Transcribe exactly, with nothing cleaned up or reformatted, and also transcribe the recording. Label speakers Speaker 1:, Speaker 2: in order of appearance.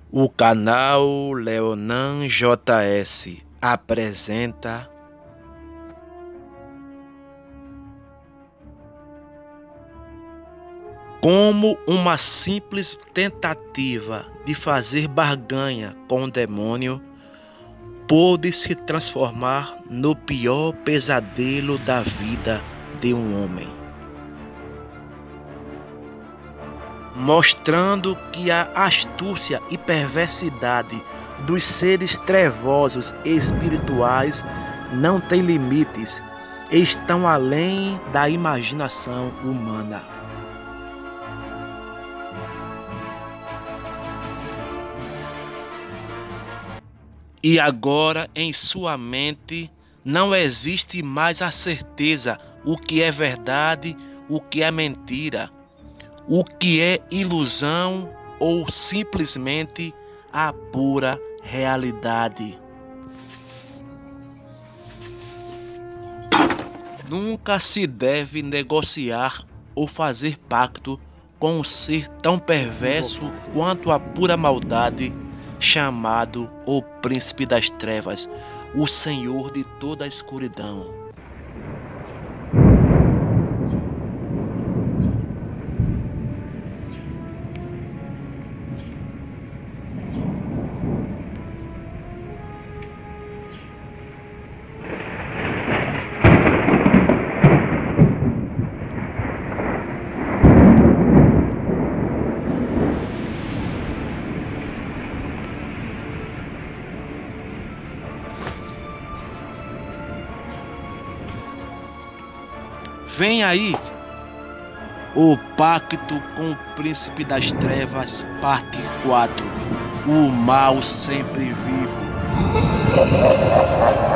Speaker 1: O canal Leonan J S apresenta como uma simples tentativa de fazer barganha com o demônio pôde se transformar no pior pesadelo da vida de um homem, mostrando que a astúcia e perversidade dos seres trevosos e espirituais não tem limites e estão além da imaginação humana. E agora em sua mente não existe mais a certeza o que é verdade, o que é mentira, o que é ilusão ou simplesmente a pura realidade. Nunca se deve negociar ou fazer pacto com um ser tão perverso quanto a pura maldade, chamado o Príncipe das Trevas, o Senhor de toda a escuridão. Vem aí o Pacto com o Príncipe das Trevas, parte quatro. O mal sempre vivo.